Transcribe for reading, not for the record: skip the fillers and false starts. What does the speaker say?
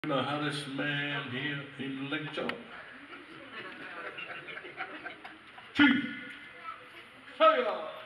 The hottest man here in lecture. Chief Taylor.